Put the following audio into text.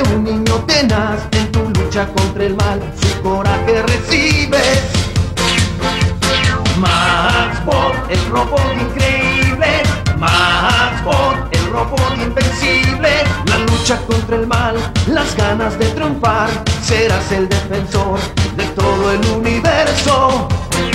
un niño tenaz en tu lucha contra el mal, su coraje recibes. Maxbot, el robot increíble. Maxbot, el robot invencible. La lucha contra el mal, las ganas de triunfar. Serás el defensor de todo el universo.